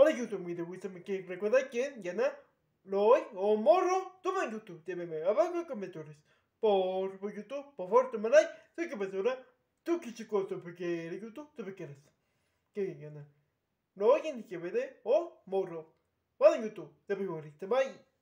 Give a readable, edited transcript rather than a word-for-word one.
Para YouTube video gusta que recuerda quién gana Roy o Morro. Toma en YouTube. Débeme abajo en comentarios. Por YouTube, por favor, toma like. Soy que basura. Tú que chico, porque en YouTube, tú me quieres. ¿Quién gana? Roy en que o Morro. Para YouTube. Te veo ahorita. Bye.